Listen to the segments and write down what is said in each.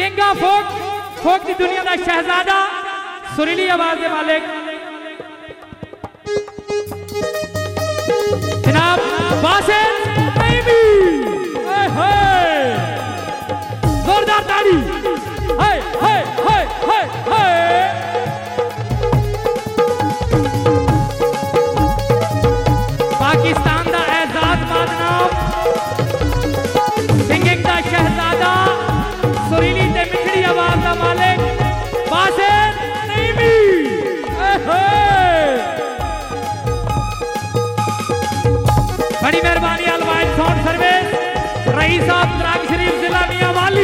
King of folk की दुनिया का शहजादा सुरीली आवाज के मालिक जनाब बासित नईमी। जोरदार ताली। हाय हाय हाय हाय हाय। पाकिस्तान का एजाज बदनाम सिंगिंग का शहजादा सुरीली ते मिठड़ी आवाज का मालिक बासित नईमी। बड़ी मेहरबानी अलवाइज साउंड सर्विस रईस साहब त्राग शरीफ जिला मियां वाली।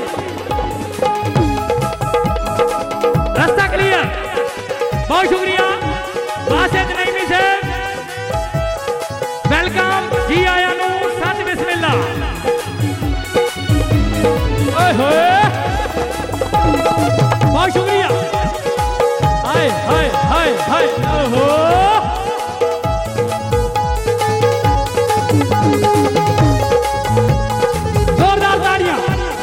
रास्ता क्लियर। बहुत शुक्रिया बासित नईमी से। वेलकम जी आया नु सत बिस्मिल्ला। बहुत शुक्रिया। हाय हाय हाय हाय। जोरदार तालियां।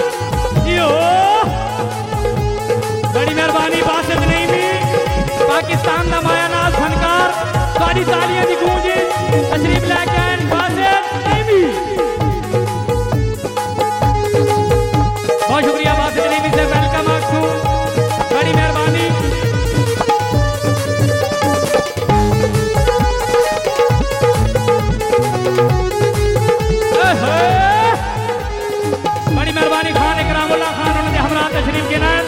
बड़ी मेहरबानी बासित नईमी पाकिस्तान का मायानाज फनकार सारी तालियां की गूंज तशरीफ लेके आए बासित नईमी। बहुत शुक्रिया बासित नईमी से। वेलकम आपको। बड़ी मेहरबानी। बड़ी मेहरबानी खान इकरामुल्लाह खान उन्होंने हमरा तशरीफ के नाम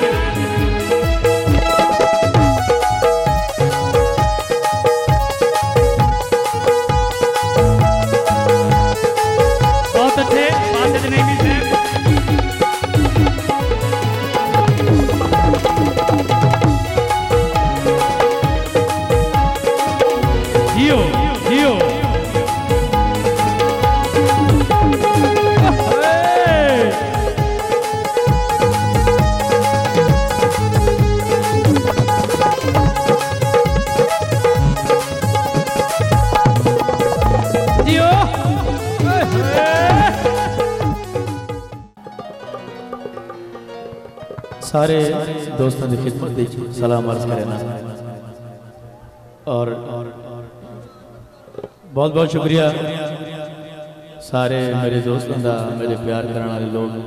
बहुत अच्छे बासित नईमी से। जियो जियो। सारे दोस्तों की खिदमत सलाम अर्ज करना और बहुत बहुत शुक्रिया सारे मेरे दोस्तों का, मेरे प्यार करने वाले लोग।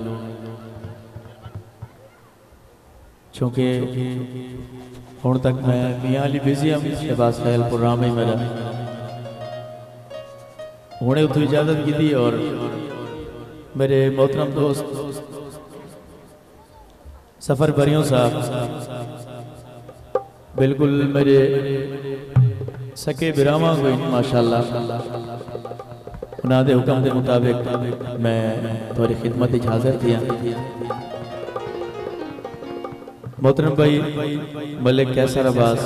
चूँकि हुण तक मैं मियाँ अली बिजी हाँ, शहबाज खैल प्रोग्राम ही मेरा हुणे उतो इजाजत की थी। और मेरे मोहतरम दोस्त सफर बरियों साहब बिल्कुल मेरे सके बिरावा कोई माशाअल्लाह उन्होंने हुक्म के मुताबिक मैं थोड़ी खिदमत हाजिर थी। मोहतरम भाई मलिक कैसर अब्बास,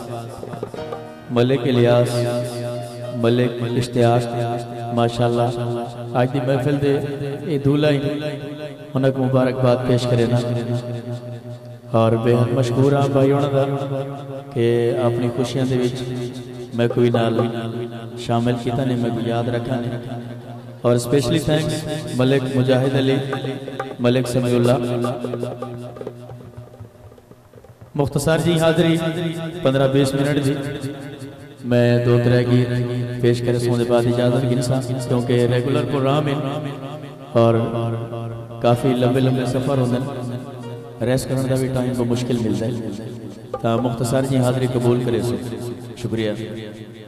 मलिक इलियास, मलिक इश्तियाक माशाअल्लाह आज की महफिल दे ये दूल्हा ही उन्हें मुबारकबाद पेश करे ना। और बेहद मशहूर हाँ भाई उन्होंने कि अपनी खुशियों के मैं कोई नाल शामिल किया नहीं, मैं कोई याद रखा नहीं। और स्पेशली थैंक्स मलिक मुजाहिद अली, मलिक समीउल्लाह। मुख्तसार जी हाज़री 15-20 मिनट जी मैं 2-3 गीत पेश करे सोने बाद इजाजत गिनसा, क्योंकि रेगुलर प्रोग्राम है और काफ़ी लंबे लंबे सफ़र होंगे, रेस्ट करने का भी टाइम को मुश्किल मिलता है। तो मुख्तसार जी हाज़री कबूल करे। शुक्रिया।